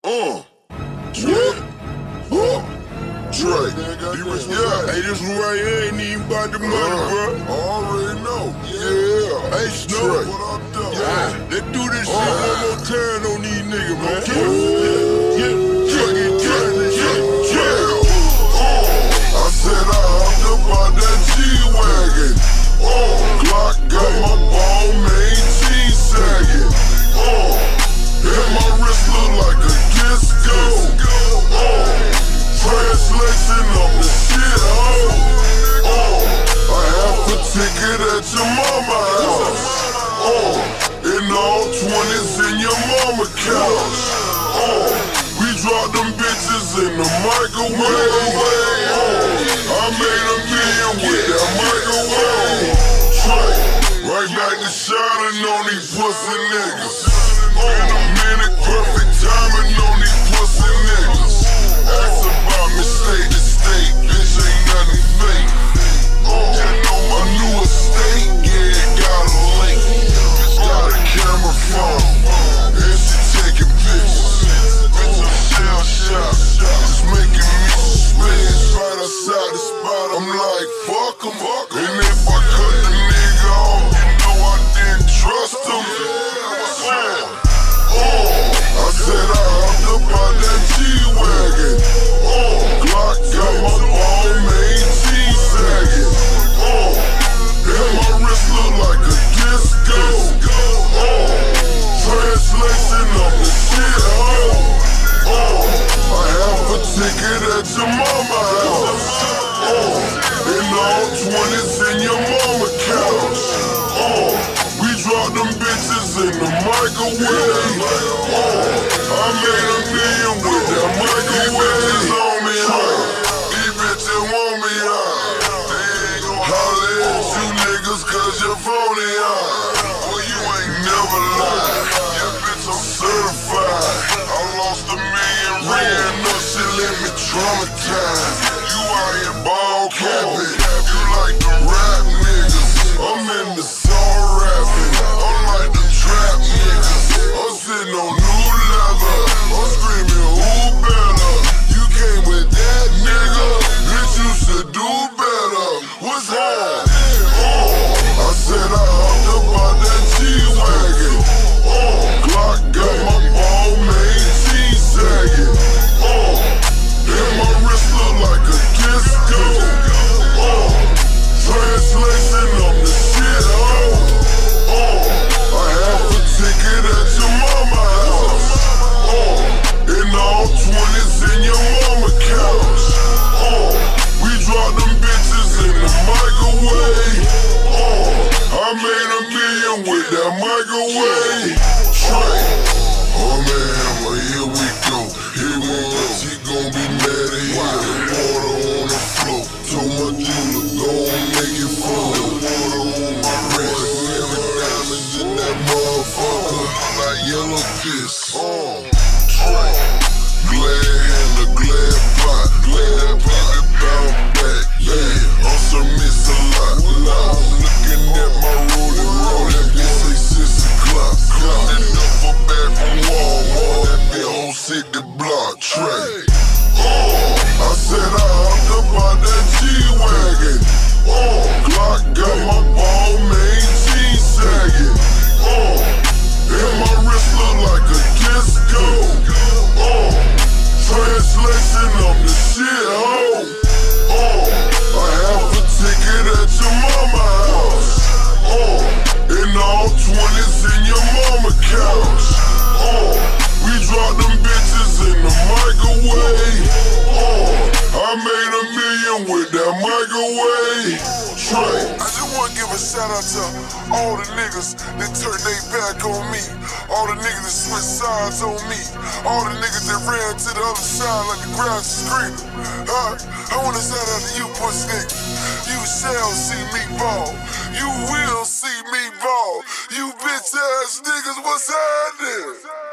What? Trey, yeah, hey, this one right here ain't even about the money, bro. I already know. Yeah, hey, Snow, what up, though? Yeah, let's do this shit one more time on these niggas, man. I said I hopped up out that G-Wagon. Glock got my ball main G-sagging. And my wrist look like a disco. Translation of the shit, I have a ticket at your mama's house. And all 20s in your mama couch. We drop them bitches in the microwave. I made $1 million with that microwave. Right back to shining on these pussy niggas. In a minute, perfect timing on these pussy niggas. Ask about me state to state, bitch, ain't nothing fake. You know my new estate, yeah, it got a link. Bitch got a camera phone, and she taking pictures. Bitch, I'm shell shocked, just making me suspicious. Right outside the spot, I'm like, fuck 'em. And if I cut the nigga off, you know I didn't trust him. I said I hopped up out that G-Wagon. Glock got my ball main G-sagging. And my wrist look like a disco. Translation of the shit, I have a ticket at your mama's house. And all 20s in your mama couch. We drop them bitches in the microwave. I made $1 million with that microwave. On me high. These bitches want me high. Holla at you niggas cause you're phony high. Boy, you ain't never lied. Yeah, bitch, I'm certified. I lost $1 million, ran up, shit let me traumatize. You out here ball capping. You like the rap niggas. I'm in the song rapping. I'm like the trap niggas. I'm sitting on new leather. I'm screaming, who better? You came with that nigga. Bitch, you should do better. What's that? I said I hopped up out that G-Wagon. Glock got my ball main G-sagging. And my wrist look like a disco. Translation of the shit, I have a ticket at your mama's house. And all 20s in your mama couch. We drop them bitches in the microwave. I made $1 million with that microwave. Oh man, here we go. Here we go. She gon' be mad at here. Water on the floor. Told my jeweler, go on, make it flow. Water on my wrist. Every diamonds in that motherfucker. Like yellow fish. Glad handle, glad pot. Glad baby bounce back. Yeah, on some miss a lot. Looking at my rolling. Bitch say 6 o'clock. Got that duffel bag from Walmart. That bitch whole city block. Trey. I said I hopped up out that G-Wagon. Glock got my ball main G-sagging. And my wrist look like a disco. Translation of the shit, I have a ticket at your mama's house. And all 20s in your mama couch. We drop them bitches in the microwave. I made $1 million with that microwave. I just wanna give a shout out to all the niggas that turned their back on me. All the niggas that switched sides on me. All the niggas that ran to the other side like the grass is greener. I wanna shout out to you pussy niggas. You shall see me ball. You will see me ball. You bitch ass niggas, what's happening?